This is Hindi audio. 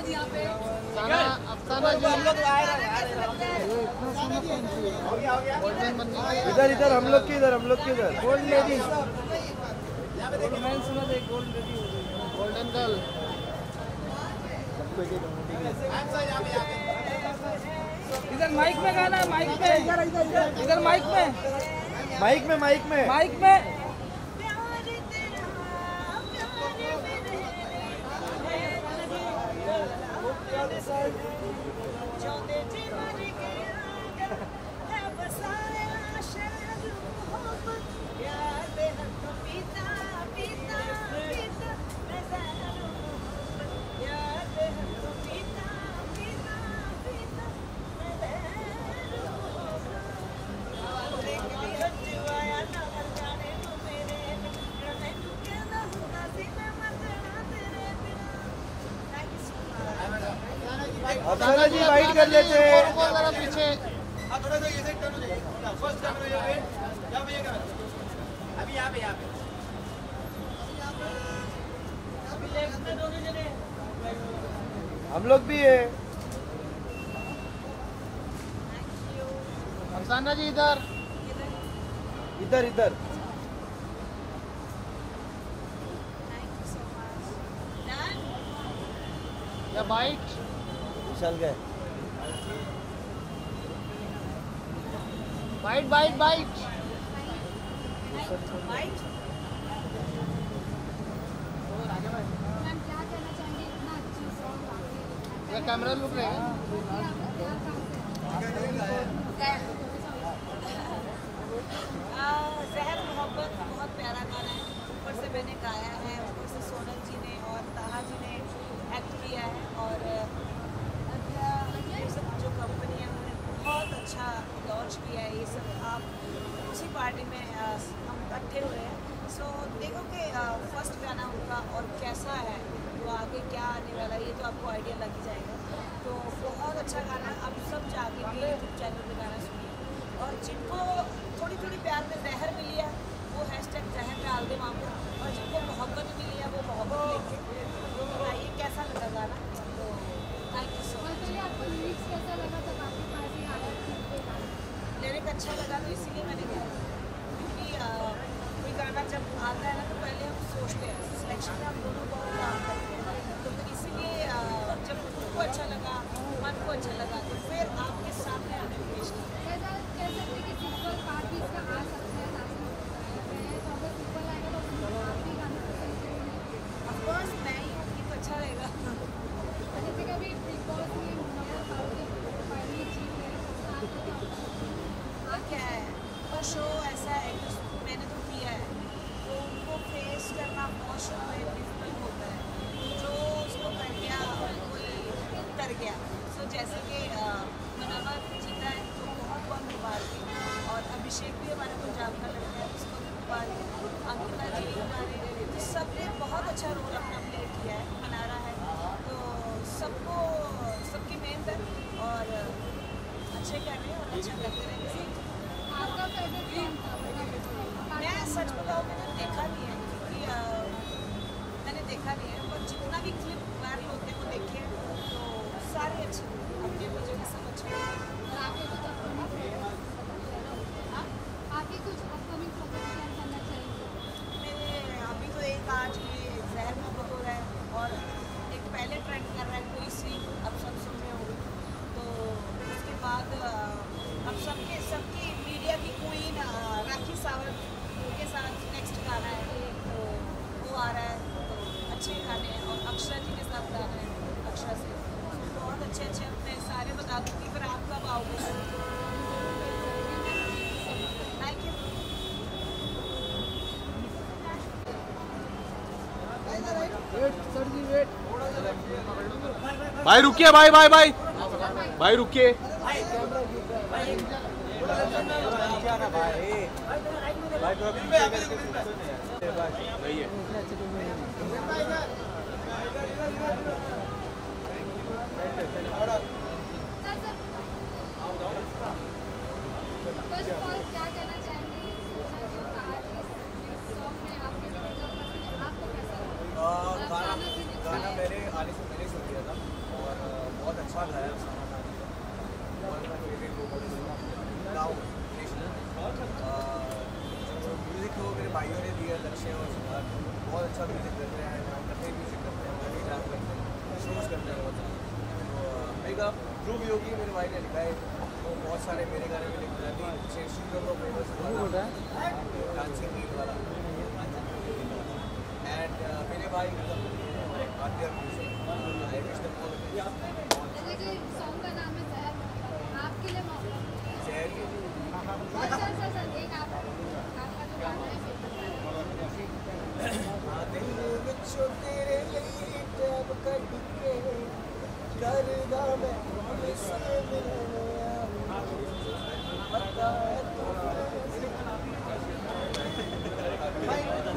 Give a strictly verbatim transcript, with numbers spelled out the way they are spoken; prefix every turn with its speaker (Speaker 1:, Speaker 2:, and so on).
Speaker 1: यहाँ पे।
Speaker 2: अफसाना जी हम लोग आए हैं इधर इधर हम लोग के इधर हम लोग के इधर गोल्ड लेडी मैंने सुना था गोल्ड लेडी गोल्डन गर्ल
Speaker 1: इधर माइक में गाना माइक में इधर माइक में
Speaker 2: माइक में माइक में
Speaker 1: माइक में
Speaker 2: अफसाना जी वाइट कर लेते हैं
Speaker 3: जरा पीछे
Speaker 4: थोड़ा सा ये टर्न हो जाएगा फर्स्ट टर्न हो जाएगा यहाँ पे ये कैमरा अभी यहाँ पे यहाँ पे अभी लेफ्ट में दोनों जने
Speaker 2: हम लोग भी है
Speaker 3: अफसाना जी इधर
Speaker 2: इधर इधर
Speaker 3: या बाइट
Speaker 2: चल गए
Speaker 3: बाइट बाइट बाइट ये कैमरा लुक रहेगा
Speaker 5: ज़हर मोहब्बत बहुत प्यारा गाना है ऊपर से मैंने गाया है ऊपर से सोनल जी ने और ताहा जी ने एक्ट किया है और ये सब जो कंपनी है उन्होंने बहुत अच्छा लॉन्च किया है ये सब आप उसी पार्टी में हम इकट्ठे हुए हैं सो देखो कि फर्स्ट गाना उनका और कैसा है तो आगे क्या आने वाला है ये तो आपको आइडिया लग ही जाएगा तो बहुत अच्छा गाना अब सब जाके भी यूट्यूब चैनल पर गाना सुनिए और जिनको थोड़ी थोड़ी प्यार में जहर मिली है वो हैशटैग जहर डाल दे वहाँ पर और जिनको मोहब्बत मिली है वो मोहब्बत लेके तो बताइए कैसा लगा गाना तो thank you so much lyric अच्छा लगा तो इसीलिए मैंने किया क्योंकि कोई गाना जब आता है ना तो पहले हम सोचते हैं सिलेक्शन में हम दोनों बहुत काम करते हैं तो इसीलिए जब खुद को अच्छा लगा मन को अच्छा लगा तो फिर आपके सामने आने पेश किया ऑफकोर्स मैं ही हूँ तो अच्छा रहेगा क्या है वो शो ऐसा है कि मैंने तो किया है तो उनको फेस करना बहुत शो में डिफिकल्ट होता है जो उसको कर गया कोई कर गया सो जैसे कि मनोरमा जीता है तो बहुत बहुत मुबारक और अभिषेक भी हमारे पंजाब का लड़का है उसको भी मुबारक अंकिता जी हमारे तो सब ने बहुत अच्छा रोल अपना प्ले किया है मनारा है तो सबको सबकी मेहनत है और अच्छे कर रहे हैं और अच्छा करते रहेंगे मैं सच बताऊँ मैंने देखा नहीं है क्योंकि मैंने देखा नहीं है पर जितना भी क्लिप वायरल होते हैं वो देखे तो सारे अच्छे अपनी अपनी जगह सब अच्छे मेरे अभी तो एक आज ये जहर मोहब्बत हो रहा है और एक पहले ट्रेंड कर रहा है कोई सी अब सब सुन रहे होंगे तो उसके बाद अब सबके सबकी मीडिया की क्वीन राखी सावंत के साथ नेक्स्ट गाना है तो वो आ रहा है तो अच्छे गाने हैं और अक्षरा जी के साथ गाना है अक्षरा से तो बहुत अच्छे अच्छे अपने सारे बता दूँगी फिर आप कब आओगे थैंक यू
Speaker 6: भाई रुकिए भाई भाई भाई भाई रुकिए
Speaker 4: गाना गाना मैंने आने से पहले सुन लिया था
Speaker 2: अच्छा गाया म्यूज़िक को मेरे भाइयों ने दिया, लक्ष्य और सिद्धार्थ बहुत अच्छा म्यूज़िक करते हैं, करते हैं म्यूज़िक करते हैं, गाने रैप करते हैं, शोज करते हैं बहुत सारे। तो एक आप ध्रुव योगी मेरे भाई ने लिखा है, वो बहुत सारे मेरे गाने में लिखता है, शेषिंग को फेमस वाला डांसिंग रील वाला एंड मेरे भाई Aadya music I wish them all
Speaker 7: जैसे कि सॉन्ग का नाम है जहर, आपके लिए मौका
Speaker 2: जहर के
Speaker 7: सर सर सर सर एक आप आपका जो गाना है
Speaker 2: हाँ दिल विचों तेरे लिए टैब कर के करदा मैं तुझसे मिलने पता है तो